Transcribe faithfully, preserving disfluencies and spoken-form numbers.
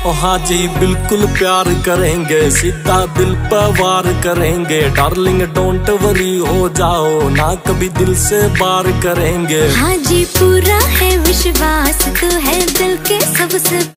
ओ हाँ जी बिल्कुल प्यार करेंगे, सीधा दिल पर वार करेंगे। डार्लिंग डोंट वरी हो जाओ ना, कभी दिल से बार करेंगे। हाँ जी पूरा है विश्वास, तू है दिल के सबसे